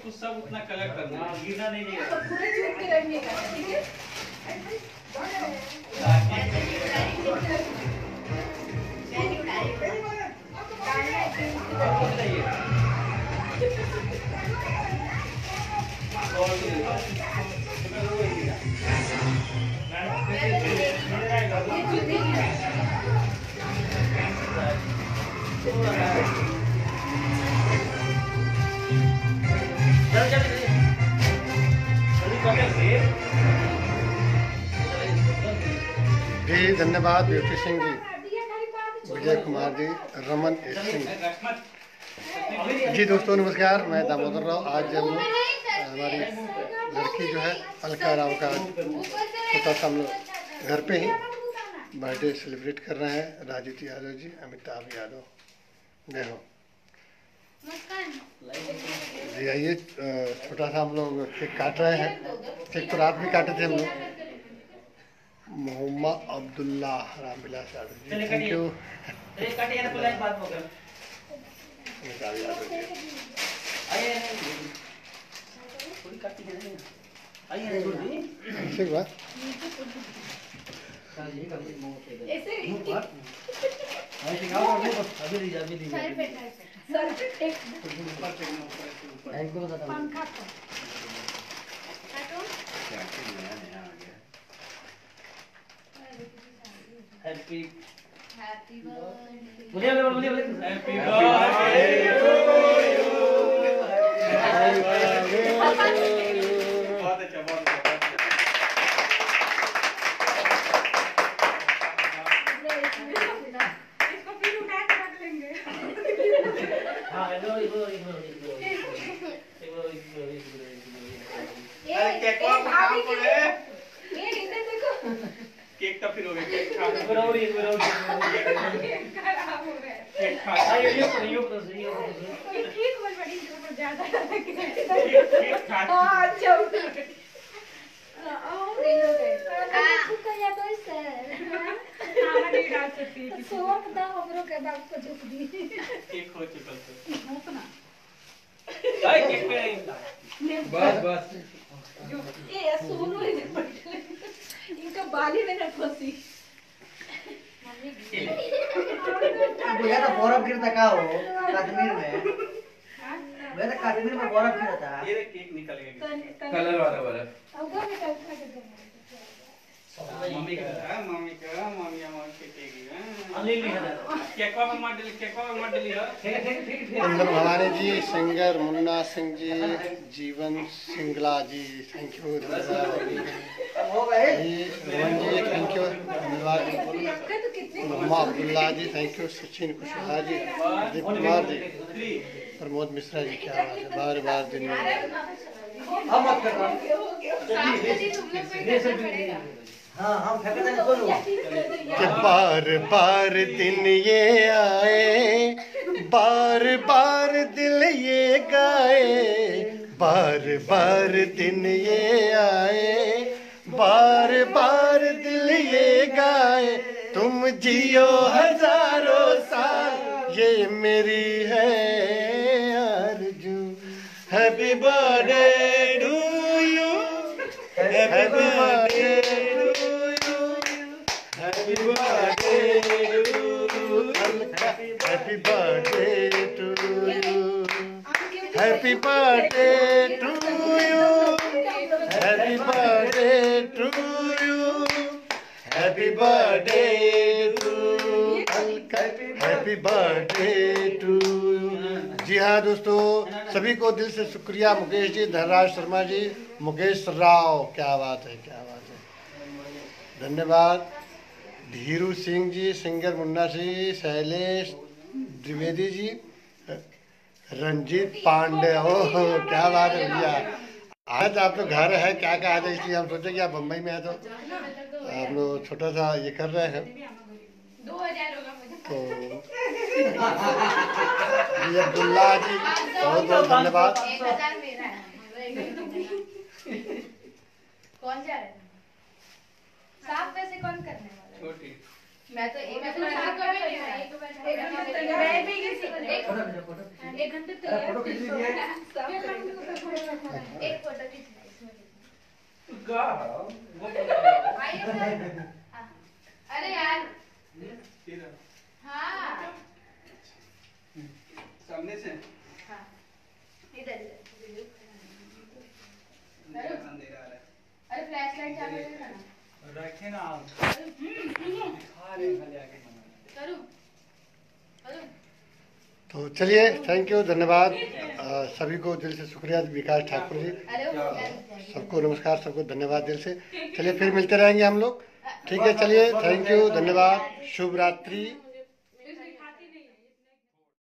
उसको सब उतना कलेक्ट करना है, गिरना नहीं चाहिए। पूरे चूक के रखने का, ठीक है? जी धन्यवाद ब्यूटी सिंह जी, विजय कुमार जी, रमन सिंह जी। दोस्तों नमस्कार, मैं दामोदर राव। आज हम लोग हमारी लड़की जो है अलका राव का छोटा सा हम लोग घर पे ही बर्थडे सेलिब्रेट कर रहे हैं। राजीव यादव जी, अमिताभ यादव, जय हो जी। आइए छोटा सा हम लोग केक काट रहे हैं। केक तो रात भी काटे थे हम लोग। Mohammad Abdullah Ramvilas Yadav ji, thank you. Happy birthday बोलिए हैप्पी बर्थडे बहुत अच्छा, बहुत अच्छा। इसको फिर उठा के रख लेंगे। हाँ अरे केक को कहाँ पड़े? ये नीचे देखो। केक का फिर हो गया, केक खा के खराब हो केक खराब हो गया। केक खा के केक बहुत बड़ी ऊपर ज्यादा केक खा के हां अच्छा छुका या तो सर खाना नहीं डाल सकती है सोप दा हमरो के बाप को झुक दी। केक हो चुका है अपना भाई केक पे नहीं बस बस ये सोनू है इनका बाली में न फंसी। भैया तो बर्फ गिरता का हो कश्मीर में, भैया तो कश्मीर में बर्फ गिरता। ये केक निकलेगा कलर वाला बर्फ। अब वो निकल के मम्मी का मम्मी के केक है ले ली है केक का मत डाली है। अंदर Bhavani ji, singer Munna Singh ji, Jeevan Singla ji, thank you धन्यवाद हो गए जी। रोहन जी थैंक यू धन्यवाद। Mohammad Abdullah ji thank you. सचिन कुशवाहा जी, दीप कुमार जी, प्रमोद मिश्रा जी, क्या बात है, बार बार दिन में। हम मत कर हाँ हम फेंकते हैं बोलो कि बार बार दिन ये आए, बार बार दिल ये गाए, बार बार दिन ये आए, बार बार दिल ये गाए, तुम जियो हजारों साल ये मेरी है आरज़ू। Happy birthday to you, happy birthday Happy birthday to you. Happy birthday to you. Happy birthday to you. Happy birthday to Happy birthday to you. जी हाँ दोस्तों, सभी को दिल से शुक्रिया। मुकेश जी, धनराज शर्मा जी, मुकेश राव, क्या बात है, क्या बात है, धन्यवाद। धीरू सिंह जी, सिंगर मुन्ना सिंह, शैलेश द्विवेदी जी, रंजीत पांडे, ओह क्या बात है भैया। आज आप तो घर है, क्या कहा था, इसलिए हम सोचे कि आप बम्बई में है तो हम लोग छोटा सा ये कर रहे हैं। 2000 होगा तो जी अब्दुल्ला जी बहुत बहुत धन्यवाद। 1000 मेरा है। कौन जा रहा है? साफ वैसे कौन करने वाला है? छोटी मैं तो एक घंटे तैयार। एक फोटो खींचना इसमें। का आइए सर। हाँ। अरे यार हाँ सामने से हाँ इधर इधर अंधेरा आ रहा है। अरे फ्लैश लाइट चालू करना ना रखे ना आप खा रहे खाली आके करूँ करूँ। तो चलिए, थैंक यू, धन्यवाद सभी को दिल से शुक्रिया विकास ठाकुर जी, अरे वो सबको नमस्कार, सबको धन्यवाद दिल से। चलिए फिर मिलते रहेंगे हम लोग, ठीक है। चलिए, थैंक यू, धन्यवाद, शुभ रात्रि।